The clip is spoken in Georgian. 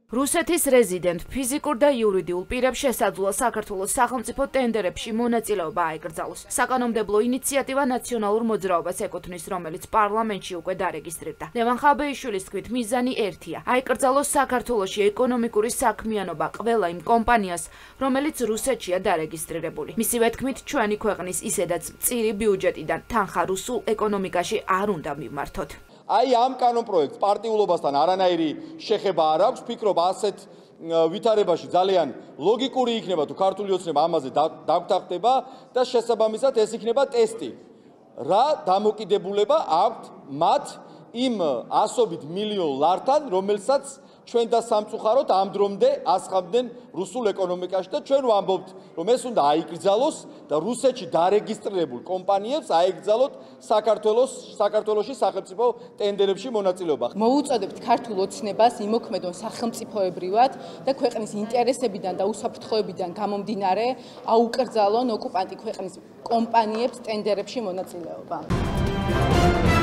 რუსეთის რეზიდენტ ფიზიკურ და იურიდიულ პირებს შესაძლოა საქართველოს სახელმწიფო ტენდერებში მონაწილეობა აეკრძალოს. საკანონმდებლო ინიციატივა ნაციონალურ მოძრაობას ეკუთვნის, რომელიც პარლამენტში უკვე დარეგისტრირდა. ლევან ხაბეიშვილის თქმით, მიზანი ერთია: აეკრძალოს საქართველოში ეკონომიკური საქმიანობა ყველა იმ კომპანიას, რომელიც რუსეთშია დარეგისტრირებული. მისივე თქმით, ჩვენი ქვეყნის ისედაც მწირი ბიუჯეტიდან თანხა რუსულ ეკონომიკაში არ უნდა მივმართოთ. Ai am კანონპროექტს პარტიულობასთან არანაირი შეხება არ აქვს. ვფიქრობ, ასეთ ვითარებაში ძალიან ლოგიკური იქნება თუ ქართული ოცნება ამაზე დაგვთანხმდება და შესაბამისად ეს იქნება ტესტი. რა დამოკიდებულება აქვთ მათ იმ ასობით მილიონ ლართან, რომელსაც ჩვენ და სამწუხაროდ ამ დრომდე ასხამდნენ რუსულ ეკონომიკაში და ჩვენ ვამბობთ, რომ ეს უნდა აიკრძალოს და რუსეთში დარეგისტრირებულ კომპანიებს აეკრძალოთ საქართველოში სახელმწიფო ტენდერებში მონაწილეობა. Მოუწოდებთ ქართულ ოცნებას იმოქმედონ სახელმწიფოებრივად და ქვეყნის ინტერესებიდან და უსაფრთხოებიდან გამომდინარე აუკრძალონ ოკუპანტი ქვეყნის კომპანიებს ტენდერებში მონაწილეობა.